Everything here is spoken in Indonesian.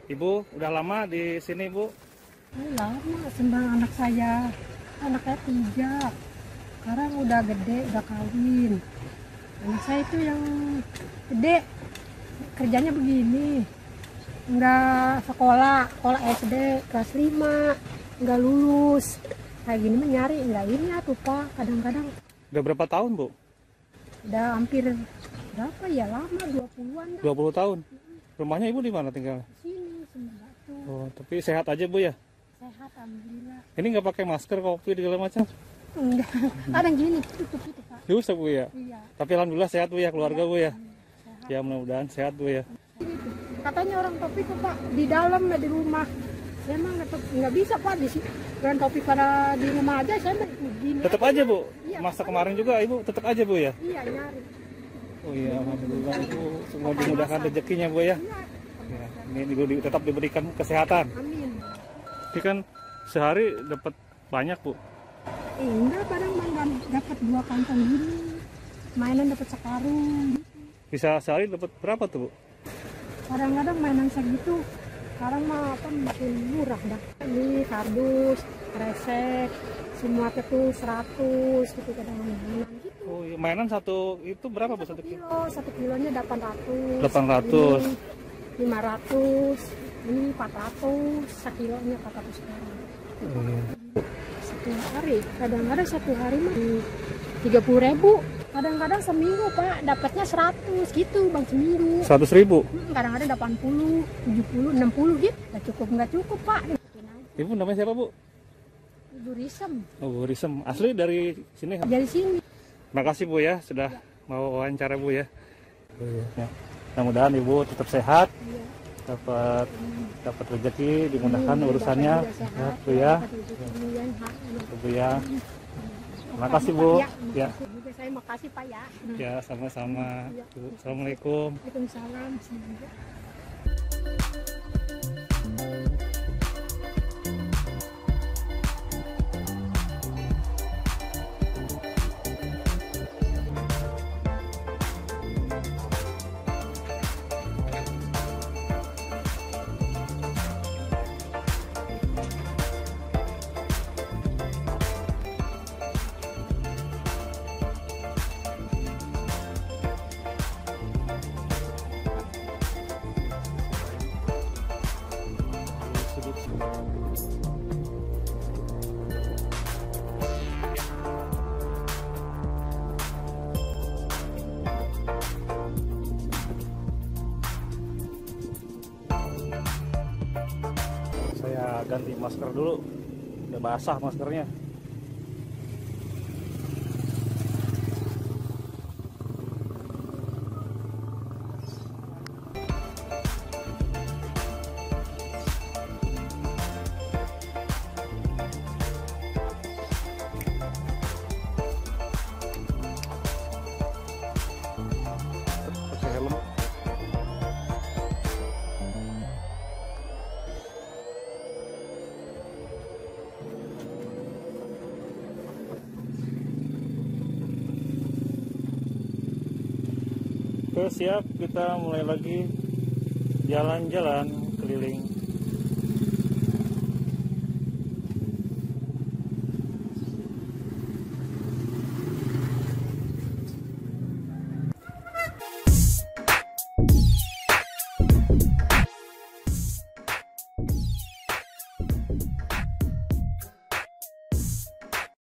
Ibu udah lama di sini, Bu? Lama, sembang anak saya. Anaknya 3. Sekarang udah gede, udah kawin. Anak saya itu yang gede, kerjanya begini. Nggak sekolah SD, kelas 5, nggak lulus. Kayak gini menyari, nggak ini tuh Pak, kadang-kadang. Udah berapa tahun, Bu? Udah hampir, berapa ya, lama, 20-an dah. 20 tahun? Rumahnya Ibu di mana tinggal? Di sini, Sumber Batu. Oh, tapi sehat aja, Bu ya? Sehat, alhamdulillah. Ini nggak pakai masker, kopi, segala macam? Enggak, kadang gini, tutup itu Pak. Susah, Bu ya? Iya. Tapi alhamdulillah sehat, Bu ya, keluarga, Bu ya? Sehat. Ya, mudah-mudahan sehat, Bu ya. Katanya orang topik kok Pak, di dalam di rumah. Saya emang nggak bisa Pak, di sini. Orang topik pada di rumah aja, saya begini. Tetap aja, Bu? Iya, Masa kemarin juga Ibu tetap aja, Bu ya? Iya, nyari. Oh iya, alhamdulillah, Bu. Semua dimudahkan rezekinya, Bu ya? Iya. Ya, ini juga tetap diberikan kesehatan. Amin. Ini kan sehari dapat banyak, Bu. Enggak, kadang dapat 2 kantong gini. Mainan dapat sekarung. Bisa sehari dapat berapa tuh, Bu? Kadang-kadang mainan segitu. Sekarang mah apa makin murah dah. Ini kardus, kresek, semua itu 100 gitu kadang-kadang gitu. Oh iya, mainan satu itu berapa, Bu? 1 kilo? 1 kilonya 800. 800. Ini 500. Ini 400. Sekilonya 400 sekarang. Satu hari, kadang-kadang satu hari mah 30.000. Kadang-kadang seminggu Pak, dapatnya 100 gitu Bang, seminggu. 100.000. Kadang-kadang 80, 70, 60 gitu. Nggak cukup Pak. Ibu namanya siapa, Bu? Ibu Risem. Oh, Bu Risem. Asli dari sini. Dari sini. Makasih, Bu ya, sudah mau wawancara, Bu ya. Oh, iya. Ya. Mudah-mudahan Ibu tetap sehat, Iya. dapat rezeki, dimudahkan urusannya, ya, Bu ya. Bu ya. Makasih, Bu. Ya. Juga saya makasih Pak ya. Ya, sama-sama. Assalamualaikum. Waalaikumsalam. Saya ganti masker dulu, udah basah maskernya. Pakai helm. Oke, siap, kita mulai lagi jalan-jalan keliling.